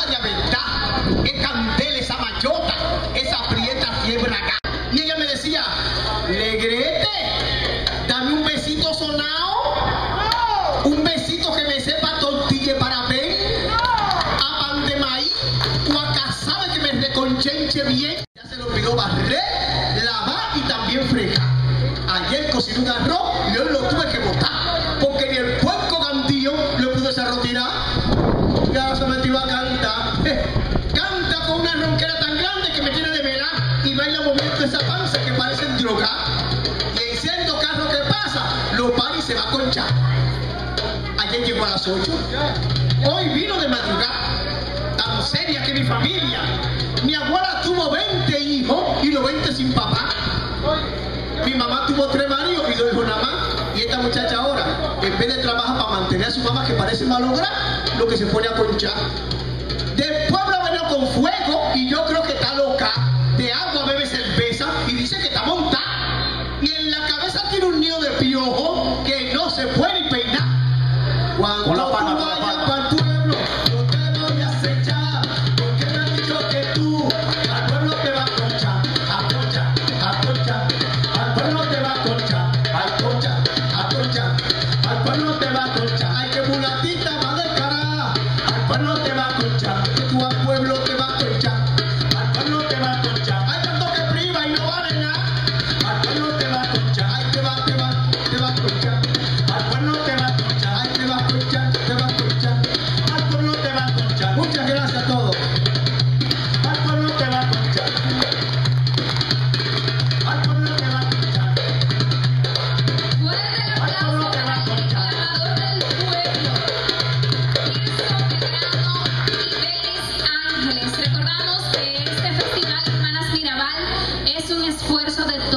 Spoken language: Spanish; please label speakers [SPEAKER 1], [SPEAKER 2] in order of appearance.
[SPEAKER 1] de verdad, es candela, esa machota, esa prieta fiebre acá. Y ella me decía, Negrete, dame un besito sonado, un besito que me sepa tortilla de parapén, a pan de maíz, o a casabe que me reconchenche bien. Ya se le olvidó barrer, lavar y también fregar. Ayer cociné un arroz y hoy lo tuve que botar, porque ni el puerco cantillo le pudo ese arroz tirar. Ya se metió a cantar. Canta con una ronquera tan grande que me tiene de velar y baila moviendo esa panza que parece droga. Y enciendo carro que pasa, lo para y se va a conchar. Ayer llegó a las 8. Hoy vino de madrugada. Tan seria que mi familia. Mi abuela tuvo 20 hijos y los 20 sin papá. Mi mamá tuvo 3 maridos y 2 hijos nada más. Y esta muchacha ahora, en vez de trabajar para mantener a su mamá que parece malograda, lo que se pone a conchar. Del pueblo venido con fuego y yo creo que está loca. De agua bebe cerveza y dice que está montada. Y en la cabeza tiene un nido de piojo que no se puede ni peinar. Cuando tú vayas para el pueblo, yo te voy a acechar. Porque me han dicho que tú al pueblo te vas a conchar. A conchar, a conchar. Al pueblo te va a conchar. A conchar, a conchar. Al pueblo te va a conchar. Ay, que mulatita más descarada. Al pueblo te va a conchar. Que tú al pueblo te va a conchar. Al pueblo te va a conchar. Hay tanto que priva y no vale nada. Al pueblo te va a conchar. Ay, te va a conchar. Al pueblo te va a conchar. Ay, te va a conchar, te va a conchar. Al pueblo te va a conchar. Muchas gracias a todos. Al pueblo te va a conchar. Al pueblo te va a conchar.
[SPEAKER 2] Fuerte el aplauso para el declamador del pueblo, Tirso Medrano y Belis Ángeles. Recordamos que este festival Hermanas Mirabal es un esfuerzo de todos.